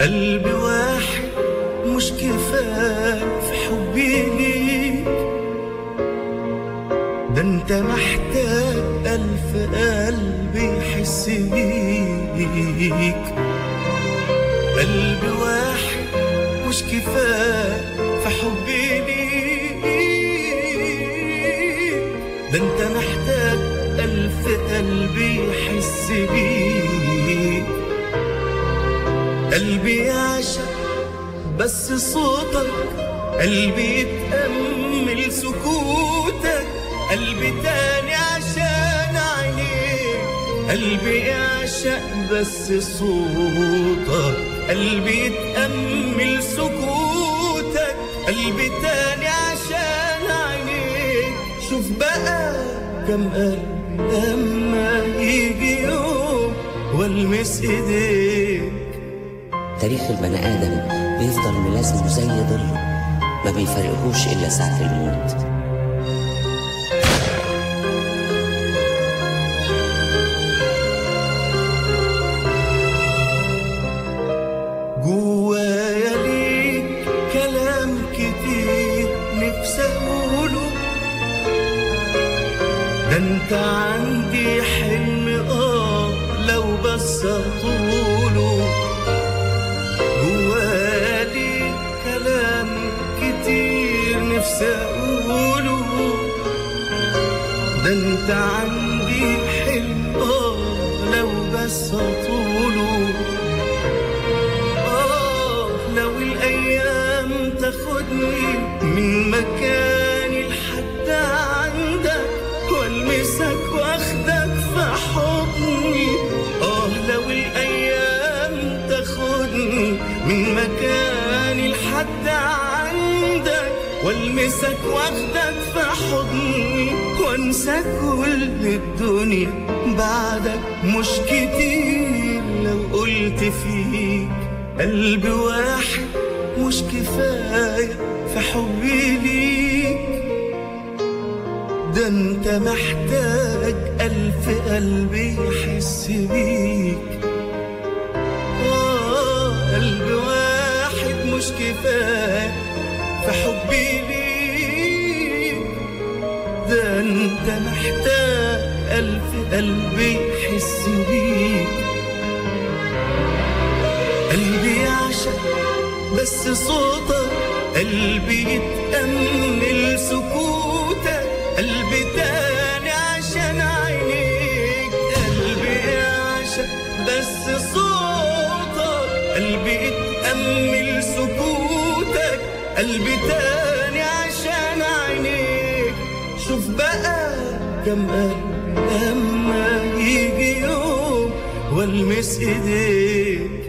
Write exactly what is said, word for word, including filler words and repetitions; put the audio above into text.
قلب واحد مش كفاية في حبي ليك، ده انت محتاج ألف قلب يحس بيك. قلب واحد مش كفاية في حبي ليك، ده انت محتاج ألف قلب يحس بيك. قلبي يعشق بس صوتك، قلبي يتأمل سكوتك، قلبي تاني عشان عينيك. قلبي يعشق بس صوتك، قلبي يتأمل سكوتك، قلبي تاني عشان عينيك. شوف بقى كم قلبي لما يجي يوم والمس ايديك. تاريخ البني آدم بيفضل ملازمه زي ظله، ما بيفرقهوش إلا ساعة الموت. جوايا ليك كلام كتير نفسي أقوله، ده انت عندي حلم اه لو بس أطوله. جوايا ليك كلام كتير نفسي أقوله، ده انت عندي حلم اه لو بس أطوله. لو الأيام تاخدني من مكاني لحد عندك والمسك واخدك في حضني. آه لو الأيام تاخدني من مكاني لحد عندك والمسك واخدك في حضني، وانسى كل الدنيا بعدك مش كتير. لو قلت فيك قلب واحد مش كفاية في حبي ليك، ده انت محتاج ألف قلب يحس بيك. آه قلب واحد مش كفاية في حبي ليك، ده انت محتاج ألف قلب يحس بيك. قلبي يعشق بس صوتك، قلبي يتأمل سكوتك، قلبي تاني عشان عينيك. قلبي يعشق بس صوتك، قلبي يتأمل سكوتك، قلبي تاني عشان عينيك. شوف بقى كم قلبي لما يجي يوم والمس ايديك.